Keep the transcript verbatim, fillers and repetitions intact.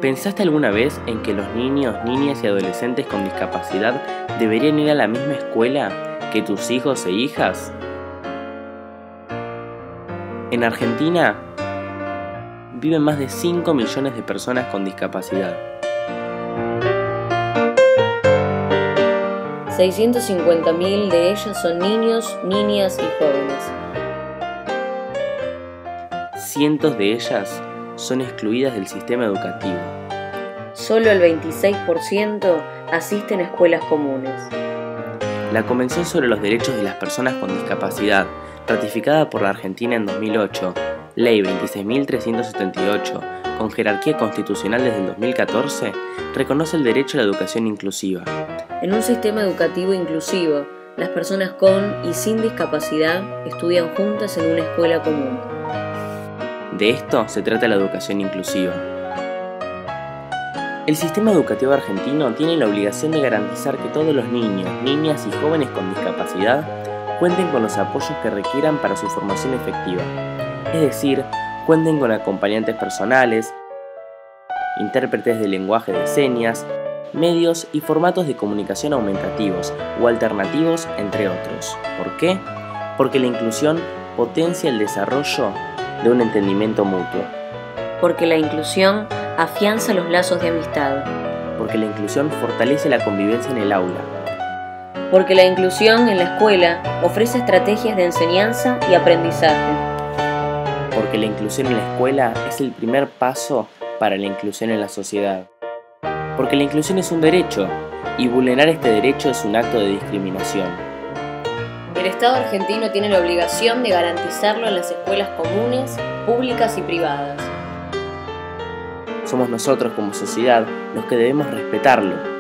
¿Pensaste alguna vez en que los niños, niñas y adolescentes con discapacidad deberían ir a la misma escuela que tus hijos e hijas? En Argentina viven más de cinco millones de personas con discapacidad. seiscientos cincuenta mil de ellas son niños, niñas y jóvenes. Cientos de ellas son excluidas del sistema educativo. Solo el veintiséis por ciento asisten a escuelas comunes. La Convención sobre los Derechos de las Personas con Discapacidad, ratificada por la Argentina en dos mil ocho, Ley veintiséis mil trescientos setenta y ocho, con jerarquía constitucional desde el dos mil catorce, reconoce el derecho a la educación inclusiva. En un sistema educativo inclusivo, las personas con y sin discapacidad estudian juntas en una escuela común. De esto se trata la educación inclusiva. El sistema educativo argentino tiene la obligación de garantizar que todos los niños, niñas y jóvenes con discapacidad cuenten con los apoyos que requieran para su formación efectiva, es decir, cuenten con acompañantes personales, intérpretes de lenguaje de señas, medios y formatos de comunicación aumentativos o alternativos, entre otros. ¿Por qué? Porque la inclusión potencia el desarrollo de un entendimiento mutuo. Porque la inclusión afianza los lazos de amistad. Porque la inclusión fortalece la convivencia en el aula. Porque la inclusión en la escuela ofrece estrategias de enseñanza y aprendizaje. Porque la inclusión en la escuela es el primer paso para la inclusión en la sociedad. Porque la inclusión es un derecho, y vulnerar este derecho es un acto de discriminación. El Estado argentino tiene la obligación de garantizarlo en las escuelas comunes, públicas y privadas. Somos nosotros como sociedad los que debemos respetarlo